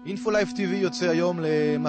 אינפולייב TV יוצא היום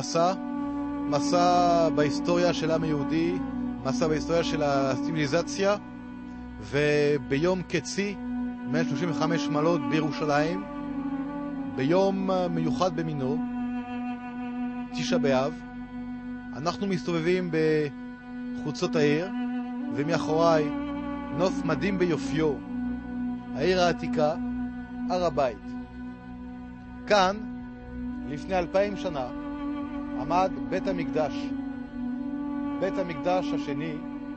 מסע בהיסטוריה של העם היהודי, מסע בהיסטוריה של הציוויליזציה, וביום קצי 135 מעלות בירושלים, ביום מיוחד במינו, תשעה באב, אנחנו מסתובבים בחוצות העיר, ומאחוריי נוף מדהים ביופיו, העיר העתיקה, הר הבית. כאן, לפני 2000 שנה, עמד בית המקדש. בית המקדש השני,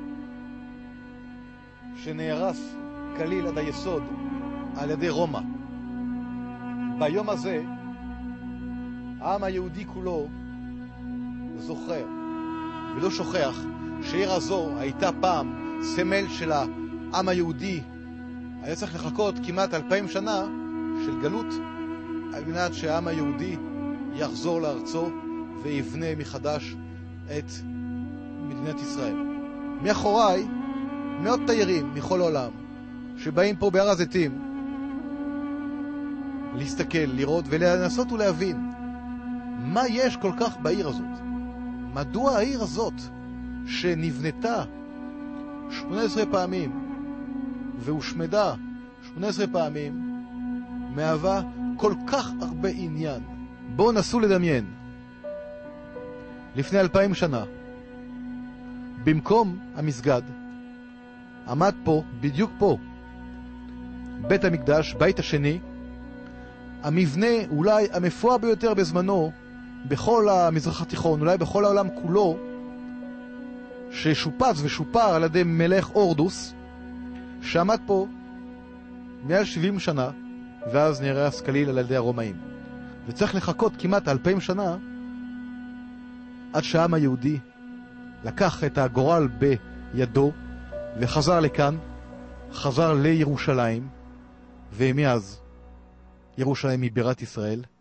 שנהרס כליל עד היסוד על ידי רומא. ביום הזה, העם היהודי כולו זוכר ולא שוכח שהעיר הזו הייתה פעם סמל של העם היהודי. היה צריך לחכות כמעט 2000 שנה של גלות על מנת שהעם היהודי יחזור לארצו ויבנה מחדש את מדינת ישראל. מאחוריי מאות תיירים מכל העולם שבאים פה בהר הזיתים להסתכל, לראות ולנסות ולהבין מה יש כל כך בעיר הזאת. מדוע העיר הזאת שנבנתה 18 פעמים והושמדה 18 פעמים מהווה כל כך הרבה עניין. בואו נסו לדמיין. לפני 2000 שנה, במקום המסגד, עמד פה, בדיוק פה, בית המקדש, בית השני, המבנה אולי המפואר ביותר בזמנו, בכל המזרח התיכון, אולי בכל העולם כולו, ששופץ ושופר על ידי מלך הורדוס, שעמד פה מעל 70 שנה, ואז נהרס כליל על ידי הרומאים. וצריך לחכות כמעט 2000 שנה, עד שהעם היהודי לקח את הגורל בידו, וחזר לכאן, חזר לירושלים, ומאז ירושלים היא בירת ישראל.